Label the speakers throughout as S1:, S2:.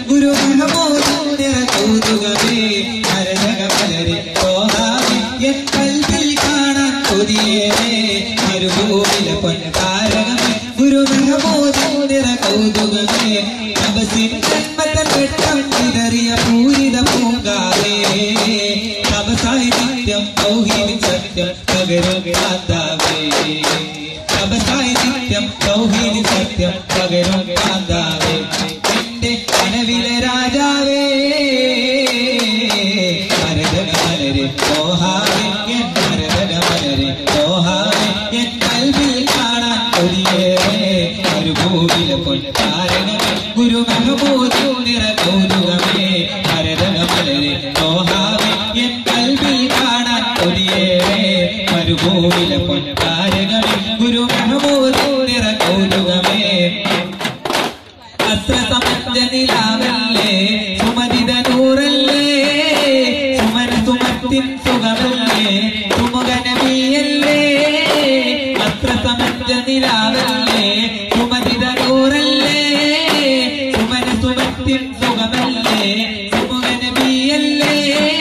S1: ഗുരു മഹമൂദിന്റെ കൗതുകമേ മരതക മലരെ തോഹാവേ എൻ കൽവിൽ കാണാൻ കൊതിയേറെ മരുഭൂമിലെ പൊൻതാരകമേ ഗുരു മഹമൂദിന്റെ കൗതുകമേ തപസിൻ ജന്മത്തൻ വെട്ടം ഇതറിയ പൂരിത പൂങ്കാവേ തപസായി നിത്യം തൗഹീദിൻ സത്യം പകരും കാന്താവേ തപസായി നിത്യം തൗഹീദിൻ സത്യം പകരും കാന്താവേ എന്റെ കനവിലെ രാജാവേ മരതക മലരെ തോഹാവേ എൻ മരതക മലരെ തോഹാവേ എൻ കൽവിൽ കാണാൻ കൊതിയേറെ മരുഭൂമിലെ പൊൻതാരകമേ ഗുരു മഹമൂദിന്റെ കൗതുകമേ മരതക മലരെ തോഹാവേ എൻ കൽവിൽ കാണാൻ കൊതിയേറെ മരുഭൂമിലെ പൊൻതാരകമേ ഗുരു മഹമൂദിന്റെ കൗതുകമേ അസ്രസമഞ്ജനിലാവല്ലേ സുമതിത നൂറല്ലേ സുമന സുമത്തിൻ സുഖമല്ലേ സുമുഖ നബിയല്ലേ അസ്രസമഞ്ജനിലാവല്ലേ സുമതിത നൂറല്ലേ സുമന സുമത്തിൻ സുഖമല്ലേ സുമുഖ നബിയല്ലേ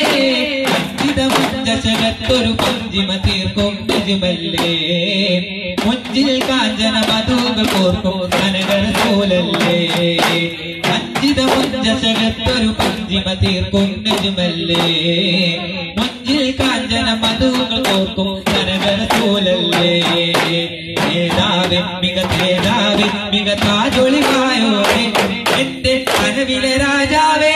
S1: അഞ്ചിതമുഞ്ചകത്തൊരു പഞ്ചിമ തീർക്കും നജുമല്ലേ മുഞ്ചിൽ കാഞ്ചന മധുകൾ കോർക്കും കനകരസൂലല്ലേ അഞ്ചിത മുഞ്ചകത്തൊരു പഞ്ചിമ തീർക്കും നജുമല്ലേ മുഞ്ചിൽ കാഞ്ചന മധുകൾ കോർക്കും കനകരസൂലല്ലേ നേതാവേ മികത്തേതാവേ മികത്താജൊളിവായോരേ എന്റെ കനവിലെ രാജാവേ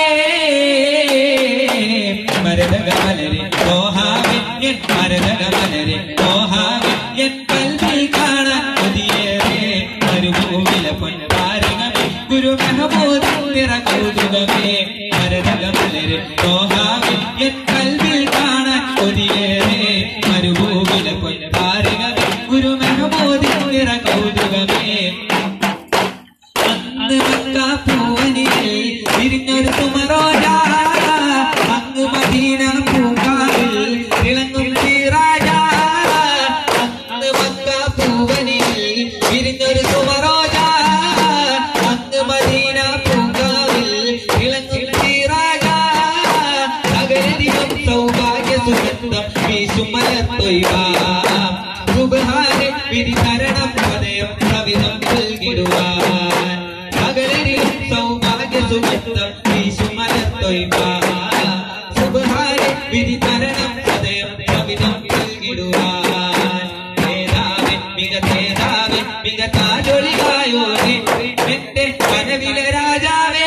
S1: മരതക മലരെ തോഹാവേ എൻ മരതക മലരെ തോഹാവേ എൻ കൽവിൽ കാണാൻ കൊതിയേറെ മരുഭൂമിലെ പൊൻതാരകമേ ഗുരു മഹമൂദിന്റെ കൗതുകമേ മരതക മലരെ തോഹാവേ എൻ കൽവിൽ കാണാൻ കൊതിയേറെ മരുഭൂമിലെ പൊൻതാരകമേ ഗുരു മഹമൂദിന്റെ കൗതുകമേ അന്ന് മക്ക പൂവനിൽ വിരിഞ്ഞൊരു സുമറോജ അങ്ങ് മദീന പൂങ്കാവിൽ തിളങ്ങും സിറാജ അന്ന് മക്ക പൂവനിൽ വിരിഞ്ഞൊരു സുമറോജ അങ്ങ് മദീന പൂങ്കാവിൽ തിളങ്ങും സിറാജ സകലരിലും സൗഭാഗ്യ സുഗന്ധം വീശുമലത്തൊയ്വ സുബ്ഹാനെ വിധി തരണം ഹൃദയം കവിതം നൽകിടുവാൻ സകലരിലും സൗഭാഗ്യ സുഗന്ധം വീശുമലത്തൊയ്വ സുബ്ഹാനെ വിധി തരണം ഹൃദയം കവിതം നൽകിടുവാൻ നേതാവേ മികത്തേതാവേ മികത്താജൊളിവായോരേ എന്റെ കനവിലെ രാജാവേ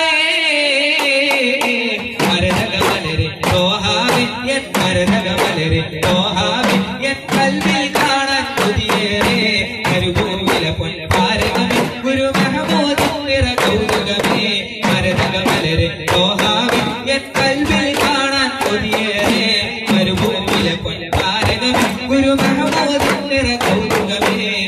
S1: മരതക മലരെ തോഹാവേ എൻ മരതക മലരെ തോഹാവേ എൻ കൽവിൽ കാണാൻ കൊതിയേറെ മരുഭൂമിലെ പൊൻതാരകമേ ഗുരു മഹമൂദിന്റെ കൗതുകമേ മരതക മലരെ തോഹാവേ എൻ കൽവിൽ കാണാൻ കൊതിയേറെ മരുഭൂമിലെ പൊൻതാരകമേ ഗുരു മഹമൂദിന്റെ കൗതുകമേ